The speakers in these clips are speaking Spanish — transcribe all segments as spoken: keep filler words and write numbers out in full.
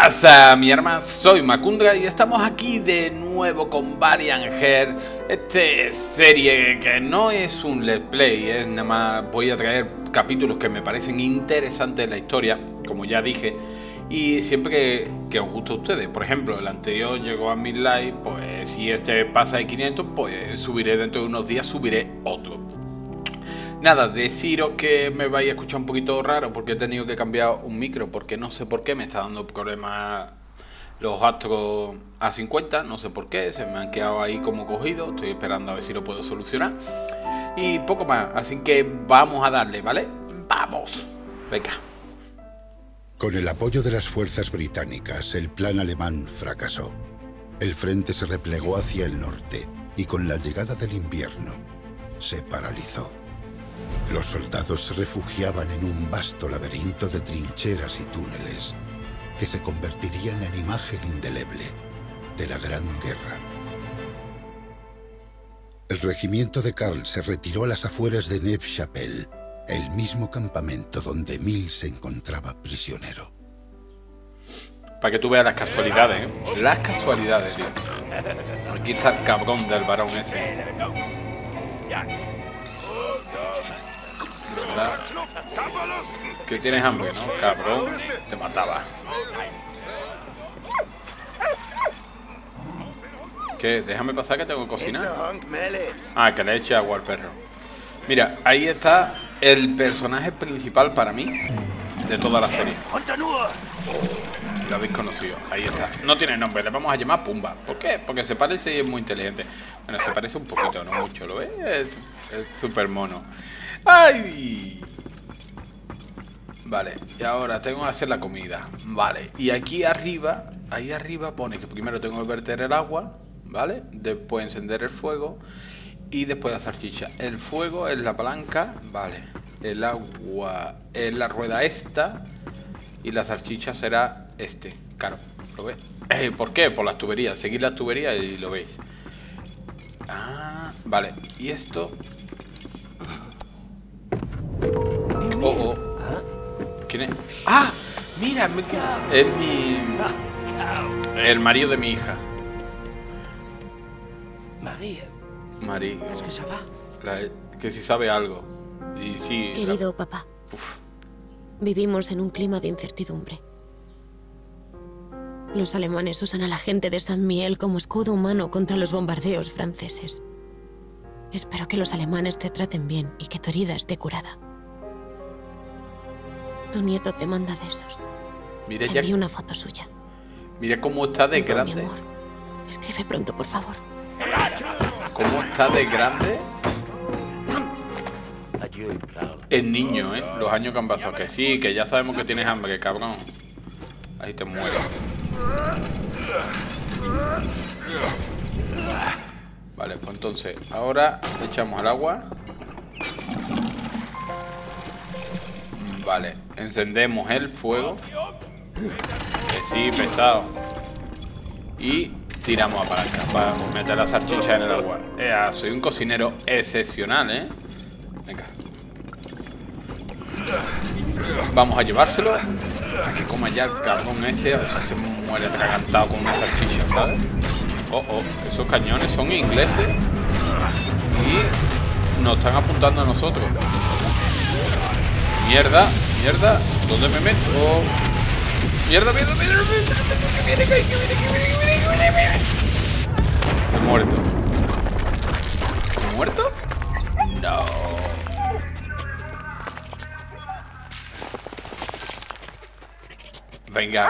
pasa, mi hermano? Soy Macundra y estamos aquí de nuevo con Valiant Hearts. Esta serie que no es un let's play, es nada más voy a traer capítulos que me parecen interesantes en la historia, como ya dije, y siempre que, que os guste a ustedes. Por ejemplo, el anterior llegó a mil likes, pues si este pasa de quinientos, pues subiré dentro de unos días, subiré otro. Nada, deciros que me vais a escuchar un poquito raro porque he tenido que cambiar un micro, porque no sé por qué me está dando problemas los Astro A cincuenta, no sé por qué, se me han quedado ahí como cogidos, estoy esperando a ver si lo puedo solucionar. Y poco más, así que vamos a darle, ¿vale? ¡Vamos! Venga. Con el apoyo de las fuerzas británicas, el plan alemán fracasó. El frente se replegó hacia el norte y con la llegada del invierno se paralizó. Los soldados se refugiaban en un vasto laberinto de trincheras y túneles que se convertirían en imagen indeleble de la Gran Guerra. El regimiento de Karl se retiró a las afueras de Neuve-Chapelle, el mismo campamento donde Emil se encontraba prisionero. Para que tú veas las casualidades, ¿eh? Las casualidades, tío. Aquí está el cabrón del varón ese. ¿Verdad? Que tienes hambre, ¿no? Cabrón, te mataba. ¿Qué? Déjame pasar que tengo que cocinar. Ah, que le eche agua al perro. Mira, ahí está el personaje principal para mí de toda la serie. Lo habéis conocido, ahí está. No tiene nombre, le vamos a llamar Pumba. ¿Por qué? Porque se parece y es muy inteligente. Bueno, se parece un poquito, no mucho, ¿lo ves? Es súper mono. ¡Ay! Vale, y ahora tengo que hacer la comida. Vale, y aquí arriba, ahí arriba pone que primero tengo que verter el agua, ¿vale? Después encender el fuego y después la salchicha. El fuego es la palanca, vale. El agua es la rueda esta y la salchicha será este. Claro, ¿lo ves? Eh, ¿Por qué? Por las tuberías. Seguid las tuberías y lo veis. Ah, vale, y esto... Oh, oh. ¿Quién es? ¡Ah! Mira, es mi... el marido de mi hija. María. María. ¿Es que se va? La, que si sabe algo. Y sí... Querido la... papá, Uf. vivimos en un clima de incertidumbre. Los alemanes usan a la gente de San Miel como escudo humano contra los bombardeos franceses. Espero que los alemanes te traten bien y que tu herida esté curada. Tu nieto te manda besos. Mira te ya... envío una foto suya. Mira cómo está de Todo, grande. mi amor. Escribe pronto, por favor. Cómo está de grande el niño, ¿eh? Los años que han pasado. Que sí, que ya sabemos que tienes hambre, cabrón. Ahí te mueres. Vale, pues entonces, ahora le echamos al agua. Vale, encendemos el fuego. Que sí, pesado. Y tiramos a palanca para meter la salchicha en el agua. Ea, soy un cocinero excepcional, ¿eh? Venga. Vamos a llevárselo. A que coma ya el cabrón ese. A ver si se muere atragantado con una salchicha, ¿sabes? Oh, oh, esos cañones son ingleses. Y nos están apuntando a nosotros. Mierda, mierda. ¿Dónde me meto? Oh. Mierda, mierda, mierda, mierda. Que viene, que viene, que viene, que viene, que viene, que viene. He muerto. ¿He muerto? No. Venga.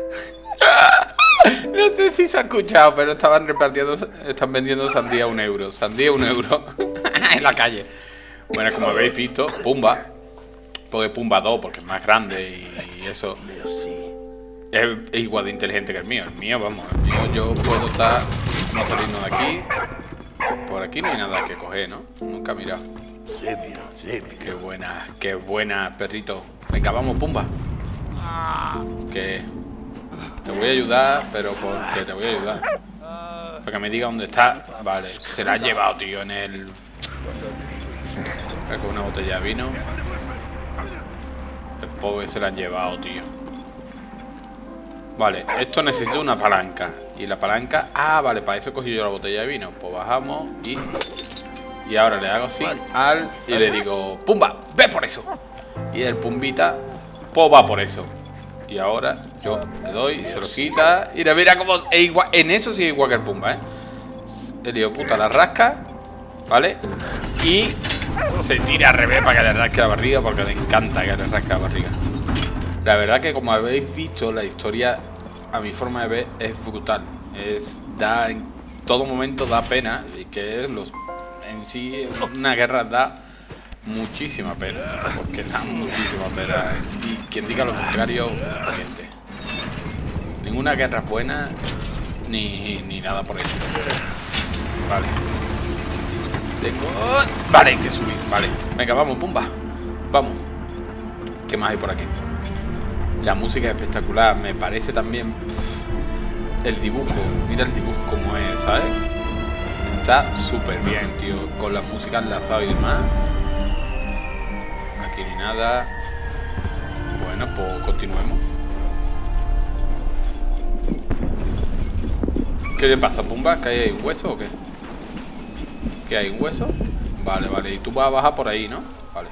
No sé si se ha escuchado, pero estaban repartiendo, están vendiendo sandía a un euro. Sandía a un euro en la calle. Bueno, como habéis visto, Pumba. Porque Pumba dos, porque es más grande y, y eso. Es, es igual de inteligente que el mío. El mío, vamos, el mío yo puedo estar no saliendo de aquí. Por aquí no hay nada que coger, ¿no? Nunca he mirado. Qué buena, qué buena, perrito. Venga, vamos, Pumba. Que te voy a ayudar, pero porque te voy a ayudar. Para que me diga dónde está. Vale, se la ha llevado, tío, en el... Con una botella de vino. El pobre se la han llevado, tío. Vale, esto necesita una palanca. Y la palanca... Ah, vale, para eso he cogido yo la botella de vino. Pues bajamos y... Y ahora le hago así al... Y le digo... ¡Pumba! ¡Ve por eso! Y el pumbita... Pues va por eso. Y ahora yo le doy y se lo quita. Y le mira como... Es igual, en eso sí es igual que el pumba, ¿eh? El hijo puta la rasca. ¿Vale? Y... Se tira al revés para que le rasque la barriga. Porque le encanta que le rasque la barriga. La verdad que como habéis visto, la historia, a mi forma de ver, es brutal. Es, da, en todo momento da pena. Y que los, en sí una guerra da muchísima pena. Porque da muchísima pena. Y quien diga lo contrario, miente. Ninguna guerra es buena, ni, ni nada por eso. Vale. Tengo... Vale, hay que subir. Vale. Venga, vamos, pumba. Vamos. ¿Qué más hay por aquí? La música es espectacular, me parece también el dibujo, mira el dibujo como es, ¿sabes? Está súper bien, tío, con la música enlazada y demás. Aquí ni nada. Bueno, pues continuemos. ¿Qué le pasa, Pumba? ¿Que hay un hueso o qué? ¿Que hay un hueso? Vale, vale, y tú vas a bajar por ahí, ¿no? Vale.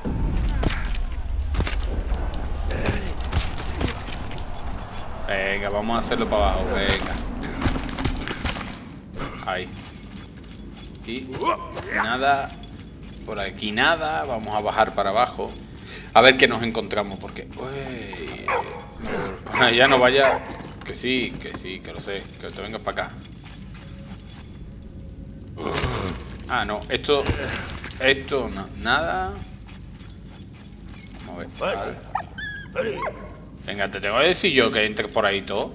Venga, vamos a hacerlo para abajo, venga. Ahí. Y nada. Por aquí nada. Vamos a bajar para abajo. A ver qué nos encontramos, porque... Uy, no, ya no vaya... Que sí, que sí, que lo sé. Que te vengas para acá. Ah, no, esto... Esto, no, nada. Vamos a ver, vale. Venga, te tengo que decir yo que entres por ahí todo.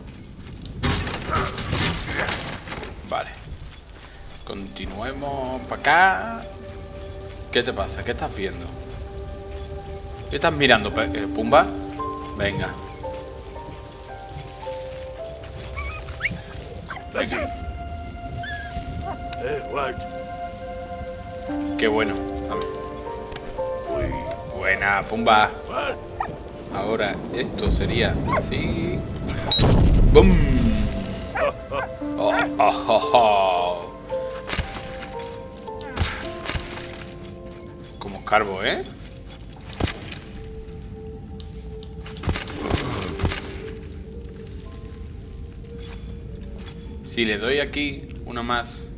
Vale. Continuemos para acá. ¿Qué te pasa? ¿Qué estás viendo? ¿Qué estás mirando, Pumba? Venga. Venga. Qué bueno. A ver. Buena, Pumba. Ahora, esto sería así. ¡Bum! Oh, oh, oh, oh. Como escarbo, ¿eh? Si le doy aquí una más.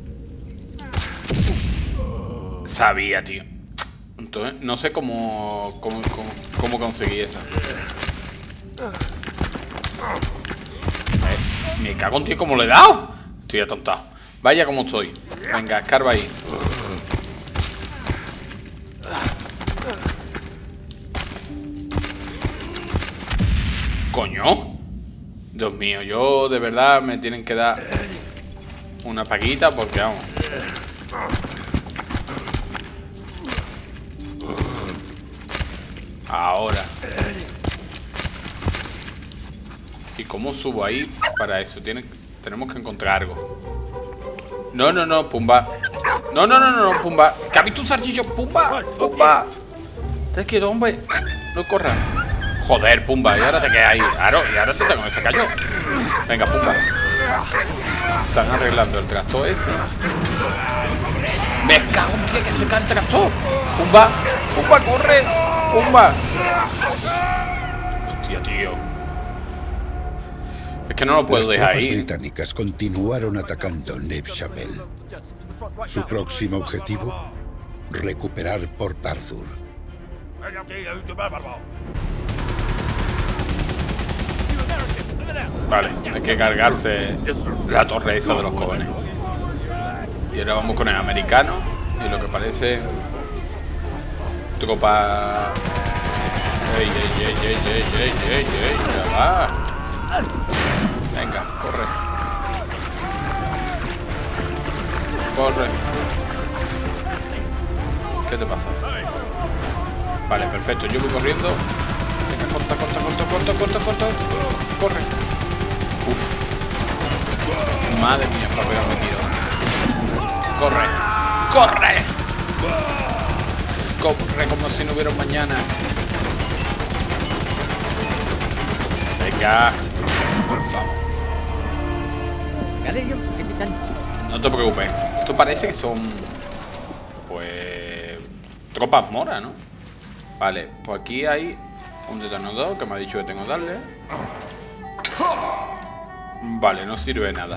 Sabía, tío. Entonces, no sé cómo, cómo, cómo, cómo conseguí eso. Eh, me cago en tío, ¿cómo le he dado? Estoy atontado. Vaya como estoy. Venga, escarba ahí. Coño. Dios mío, yo de verdad me tienen que dar una paguita porque vamos. Ahora. ¿Y cómo subo ahí para eso? Tiene, tenemos que encontrar algo. No, no, no, Pumba. No, no, no, no, no, Pumba. ¿Qué ha visto un sarchillo? Pumba, Pumba. Te quedo, hombre. No corras. Joder, Pumba. Y ahora te quedas ahí. Claro, y ahora te tengo que sacar yo. Venga, Pumba. Están arreglando el tractor ese. Me cago en que se cae el tractor. Pumba, Pumba, corre. Pumba. Hostia, tío. Es que no lo puedo dejar ahí. Las tropas británicas continuaron atacando Neuve-Chapelle. Su próximo objetivo, recuperar Port Arthur. Vale, hay que cargarse la torre esa de los jóvenes. Y ahora vamos con el americano. Y lo que parece... Tropa... ¡Ey, ey, ey, ey, ey, ey, ey, ey! ¡Ya va! Venga, corre. Corre. ¿Qué te pasa? Vale, perfecto. Yo voy corriendo. Venga, corta, corta, corta, corta, corta, corta. Corre. Uf. Madre mía, para pegarme tiro. Corre. Corre. Corre como si no hubiera un mañana. Venga. Vamos. No te preocupes. Esto parece que son... Pues... tropas moras, ¿no? Vale, pues aquí hay un detonador que me ha dicho que tengo que darle. Vale, no sirve de nada.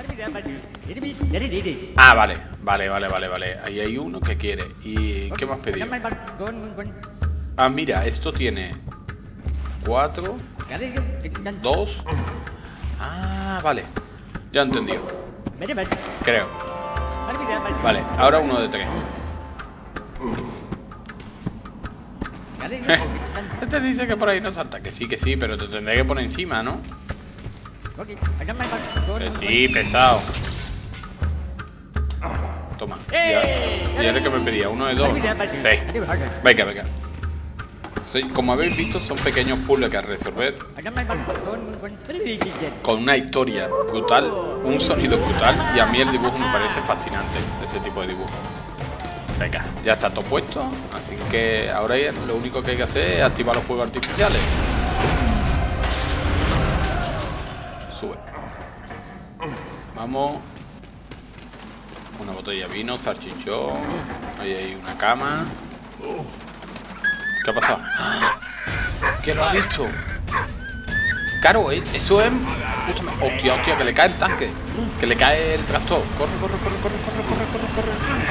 Ah, vale, vale, vale, vale, vale. Ahí hay uno que quiere. ¿Y qué me has pedido? Ah, mira, esto tiene cuatro, dos. Ah, vale. Ya he entendido. Creo. Vale, ahora uno de tres. Este dice que por ahí no salta. Que sí, que sí, pero te tendré que poner encima, ¿no? Que sí, pesado. Toma. Y ahora que me pedía uno de dos. Seis. Venga, venga. Soy, como habéis visto, son pequeños puzzles que resolver con una historia brutal, un sonido brutal. Y a mí el dibujo me parece fascinante, ese tipo de dibujo. Venga, ya está todo puesto. Así que ahora lo único que hay que hacer es activar los fuegos artificiales. Sube. Vamos. Una botella de vino, salchichón. Ahí hay una cama. ¿Qué ha pasado? ¿Qué lo ha visto? Claro, eso es... Justamente... Hostia, hostia, que le cae el tanque. Que le cae el tractor. Corre, corre, corre, corre, corre, corre, corre,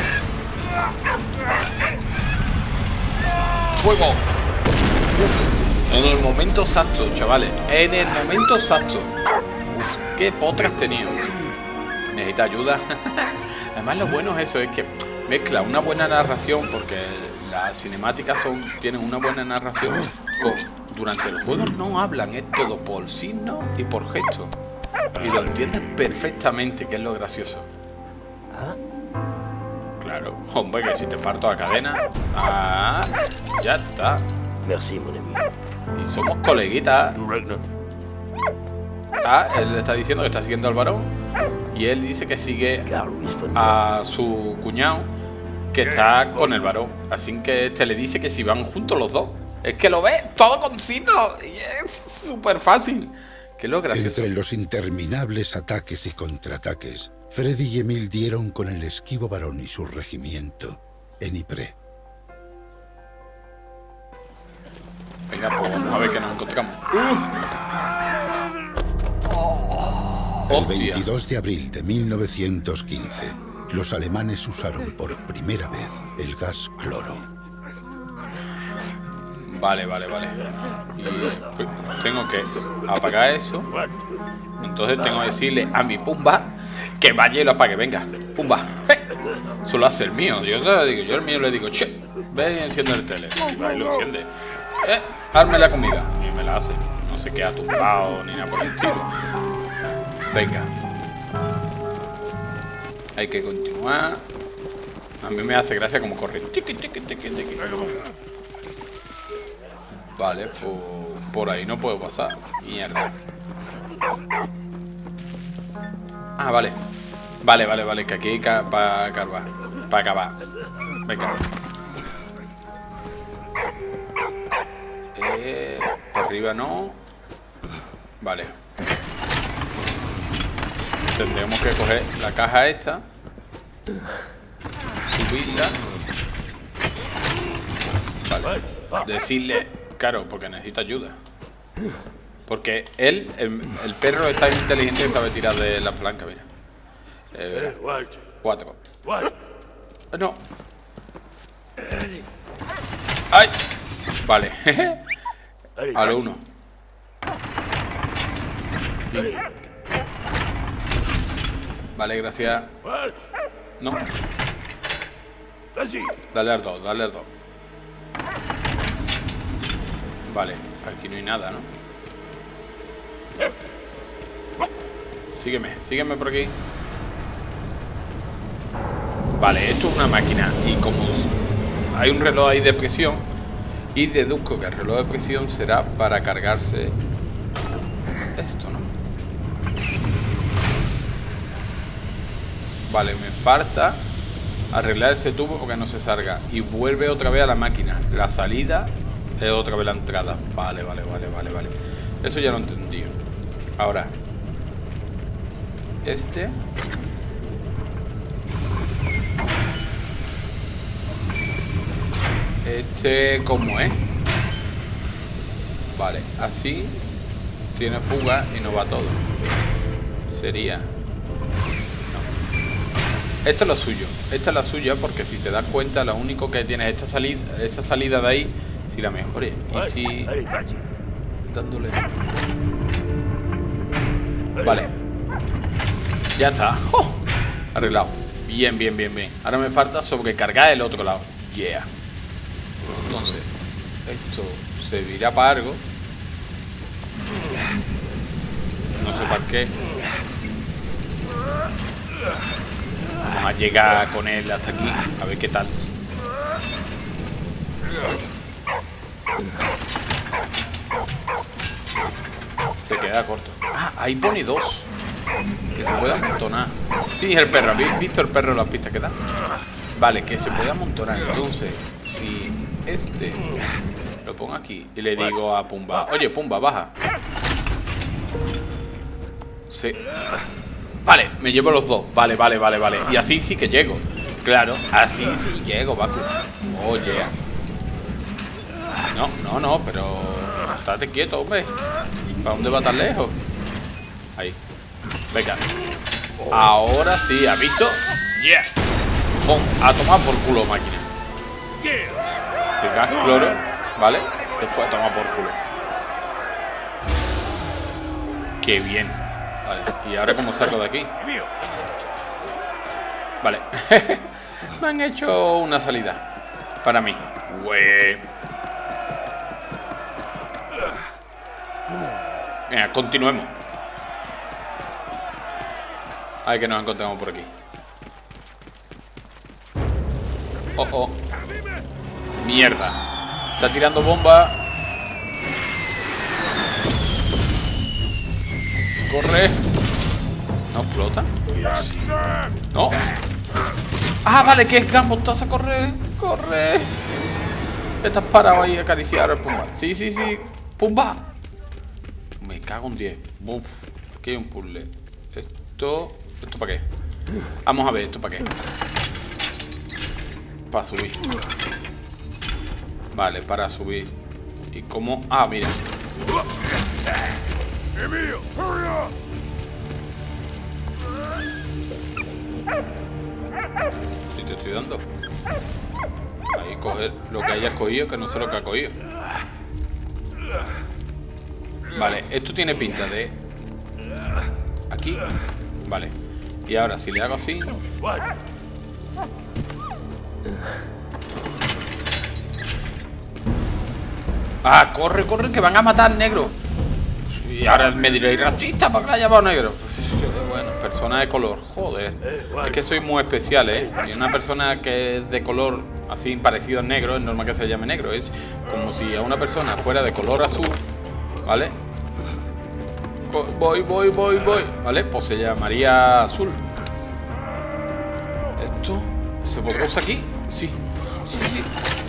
corre. ¡Fuego! En el momento exacto, chavales. En el momento exacto. Uf, qué potras has tenido. Necesita ayuda. Además, lo bueno es eso, es que mezcla una buena narración, porque las cinemáticas son, tienen una buena narración. Con, durante los juegos no hablan, es todo por signos y por gestos. Y lo entienden perfectamente, que es lo gracioso. Claro, hombre, que si te parto la cadena. Ah, ya está. Merci, mon ami. Y somos coleguitas. Ah, él le está diciendo que está siguiendo al varón. Y él dice que sigue a su cuñado, que está con el varón. Así que este le dice que si van juntos los dos. Es que lo ves todo con signos. Y es súper fácil. Que es lo gracioso. Entre los interminables ataques y contraataques, Freddy y Emil dieron con el esquivo varón y su regimiento en Ypres. Venga, pues vamos a ver qué nos encontramos. ¡Uh! El veintidós de abril de mil novecientos quince, los alemanes usaron por primera vez el gas cloro. Vale, vale, vale. Y tengo que apagar eso. Entonces tengo que decirle a mi Pumba que vaya y lo apague. Venga, Pumba. ¡Hey! Eso lo hace el mío. Yo, te digo, yo el mío le digo, che, ve y enciende el tele. Y va y lo enciende. Eh, hazme la comida. Y me la hace. No se queda tumbado ni nada por el estilo. Venga. Hay que continuar. A mí me hace gracia como corre. Tiqui, tiqui, tiqui, tiqui. Vale, pues por ahí no puedo pasar. Mierda. Ah, vale. Vale, vale, vale, que aquí hay para acabar. Para acabar. Venga. Eh, por arriba no. Vale. Tendremos que coger la caja esta. Subirla. Vale. Decirle... Claro, porque necesita ayuda. Porque él, el, el perro es tan inteligente que sabe tirar de la palanca, mira. Eh, cuatro. No. ¡Ay! Vale. A lo uno. Vale, gracias. No. Dale al dos, dale al dos. Vale, aquí no hay nada, ¿no? Sígueme, sígueme por aquí. Vale, esto es una máquina. Y como hay un reloj ahí de presión, y deduzco que el reloj de presión será para cargarse esto, ¿no? Vale, me falta arreglar ese tubo porque no se salga. Y vuelve otra vez a la máquina. La salida es otra vez la entrada. Vale, vale, vale, vale, vale. Eso ya lo he entendido. Ahora. Este. Este, ¿cómo es? Vale, así. Tiene fuga y no va todo. Sería. No. Esto es lo suyo. Esta es la suya porque si te das cuenta, lo único que tiene es esta salida, esa salida de ahí. Si la mejoré. Y si. Dándole. Vale. Ya está. ¡Oh! Arreglado. Bien, bien, bien, bien. Ahora me falta sobrecargar el otro lado. Yeah. Entonces, esto servirá para algo. No sé para qué. Vamos a llegar con él hasta aquí. A ver qué tal. Se queda corto. Ah, ahí pone dos. Que se puede amontonar. Sí, el perro. ¿Habéis visto el perro en las pistas que da? Vale, que se puede amontonar. Entonces, si este lo pongo aquí y le digo a Pumba, oye, Pumba, baja. Sí. Vale, me llevo los dos. Vale, vale, vale, vale. Y así sí que llego. Claro, así sí llego, Baku. Oh, yeah. No, no, no, pero estate quieto, hombre. ¿Para dónde va tan lejos? Ahí. Venga. Ahora sí, ¿has visto? Yeah. Pum, a tomar por culo, máquina. Gas cloro, ¿vale? Se fue a tomar por culo. Qué bien. Vale, ¿y ahora cómo salgo de aquí? Vale. Me han hecho una salida. Para mí. Güey. Venga, continuemos. A ver que nos encontramos por aquí. Oh, oh. Mierda. Está tirando bomba. Corre. ¿No explota? No. Ah, vale, que es Gambo. Estás a correr. Corre. Estás parado ahí a acariciar al Pumba. Sí, sí, sí. Pumba. Me cago en diez. Uf. Aquí hay un puzzle. Esto. ¿Esto para qué? Vamos a ver, ¿esto para qué? Para subir. Vale, para subir. ¿Y cómo? Ah, mira. Si te estoy dando. Ahí coger lo que hayas cogido, que no sé lo que ha cogido. Vale, esto tiene pinta de... Aquí. Vale. Y ahora, si le hago así... Ah, corre, corre, que van a matar al negro. Y ahora me diréis, racista, ¿para qué la ha llamado negro? Bueno, persona de color, joder. Es que soy muy especial, ¿eh? Y una persona que es de color así parecido al negro, es normal que se llame negro. Es como si a una persona fuera de color azul, ¿vale? Voy, voy, voy, voy. ¿Vale? Pues se llamaría azul. ¿Esto? ¿Se podrá usar aquí? Sí. Sí, sí.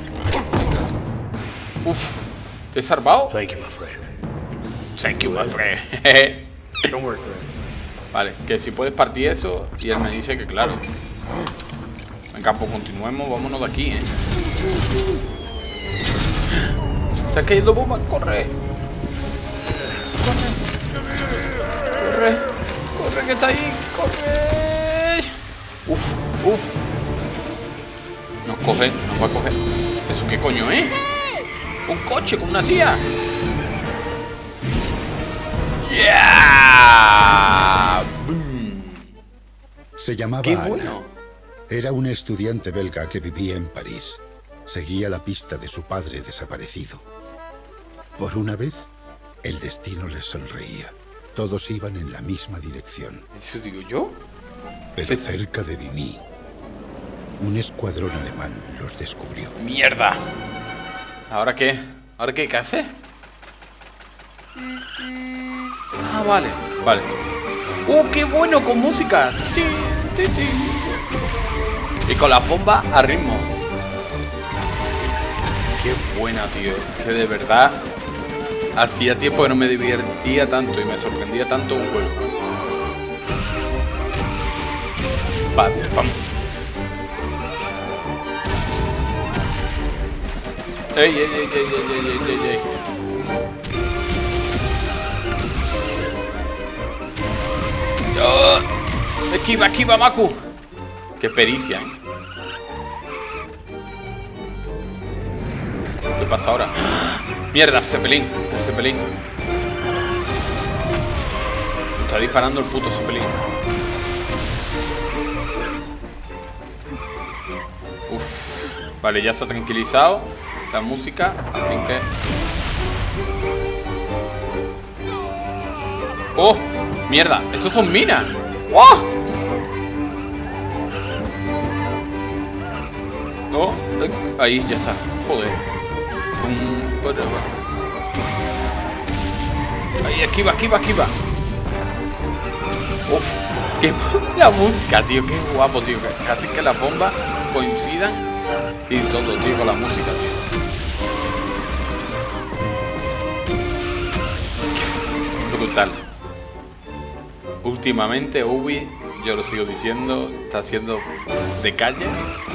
Uf. ¿Te he salvado? Thank you, my friend. Thank you, my friend. Don't worry, friend. Vale, que si puedes partir eso. Y él me dice que claro. Venga, pues continuemos. Vámonos de aquí, ¿eh? ¿Te has caído bomba? ¡Corre! ¡Corre! ¡Corre! ¡Corre que está ahí! ¡Corre! ¡Uf! ¡Uf! Nos coge, nos va a coger. ¿Eso qué coño es? Un coche con una tía. ¡Yeah! ¡Bum! Se llamaba ¡Qué Ana. bueno! Era una estudiante belga que vivía en París. Seguía la pista de su padre desaparecido. Por una vez, el destino les sonreía. Todos iban en la misma dirección. ¿Eso digo yo? Pero cerca de Vimy, un escuadrón alemán los descubrió. ¡Mierda! ¿Ahora qué? ¿Ahora qué? ¿Qué hace? Ah, vale. Vale. ¡Uh, qué bueno! Con música. Y con las bombas a ritmo. Qué buena, tío. Que de verdad Hacía tiempo que no me divertía tanto y me sorprendía tanto un juego. Pam, pam. Ey, ey, ey, ey, ey, ey, ey, ey. ¡Oh! Esquiva, esquiva, Maku. Qué pericia, ¿eh? ¿Qué pasa ahora? Mierda, el Zeppelin, el Zeppelin. Está disparando el puto Zeppelin. Uf. Vale, ya se ha tranquilizado la música, así que... ¡Oh! ¡Mierda! ¡Esos son minas! ¡Oh! ¡Oh! Ahí, ya está. Joder. Ahí, esquiva, esquiva, esquiva. Uf, qué la música, tío, qué guapo, tío. Casi que las bombas coincidan y todo, tío, con la música, tío. Brutal. Últimamente Ubi, yo lo sigo diciendo, está haciendo de calle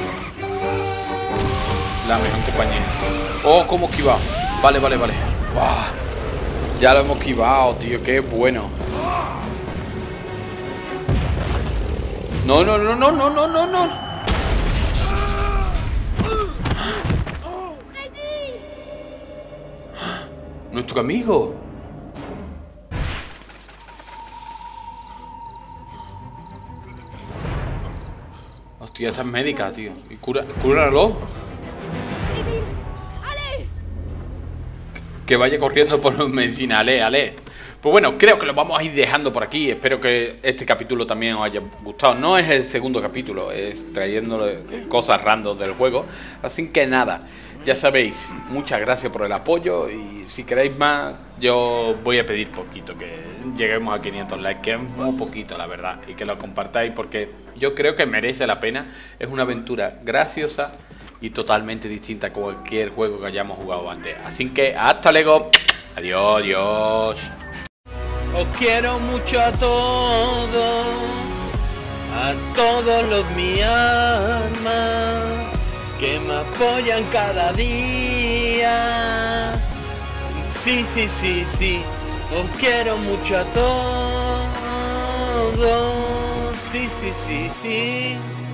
la mejor compañía. Oh, cómo esquivado. Vale, vale, vale. Wow. Ya lo hemos esquivado, tío. Qué bueno. No, no, no, no, no, no, no, no. Nuestro amigo. Hostia, esta es médica, tío. Y cura, cúralo. Que vaya corriendo por medicina, ale, ale. Pues bueno, creo que lo vamos a ir dejando por aquí. Espero que este capítulo también os haya gustado. No es el segundo capítulo, es trayéndole cosas random del juego. Así que nada, ya sabéis, muchas gracias por el apoyo. Y si queréis más, yo voy a pedir poquito, que lleguemos a quinientos likes, que es muy poquito la verdad. Y que lo compartáis porque yo creo que merece la pena. Es una aventura graciosa y totalmente distinta a cualquier juego que hayamos jugado antes. Así que hasta luego. Adiós, adiós. Os quiero mucho a todos, a todos los mi alma, que me apoyan cada día. Sí, sí, sí, sí. Os quiero mucho a todos. Sí, sí, sí, sí.